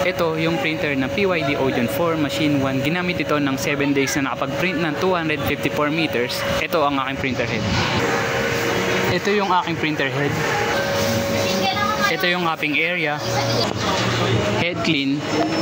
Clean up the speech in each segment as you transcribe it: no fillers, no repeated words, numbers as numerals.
Ito yung printer ng PYD Odeon 4 Machine 1. Ginamit ito ng 7 days na nakapag-print ng 254 meters. Ito ang aking printer head. Ito yung aking printer head. Ito yung cupping area. Head clean.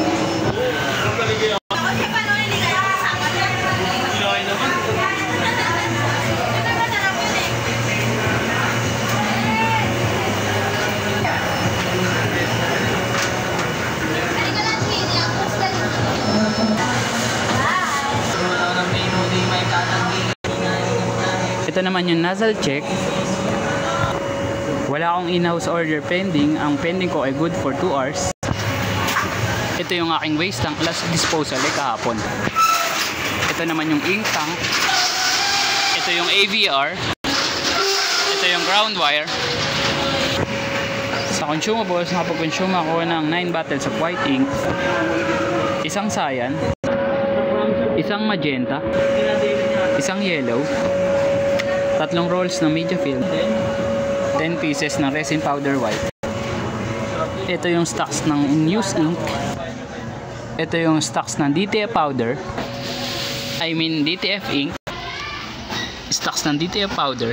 Ito naman yung nozzle check. Wala akong in-house order pending. Ang pending ko ay good for 2 hours. Ito yung aking waste tank last disposal ay kahapon. Ito naman yung ink tank. Ito yung AVR. Ito yung ground wire. Sa consumables, nakapag-consume ako ng 9 bottles of white ink, isang cyan, isang magenta, isang yellow, 3 rolls ng media film, 10 pieces ng resin powder white. Ito yung stocks ng News Ink. Ito yung stocks ng DTF powder. DTF ink. Stocks ng DTF powder.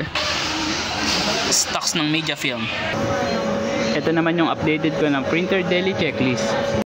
Stocks ng media film. Ito naman yung updated ko ng printer daily checklist.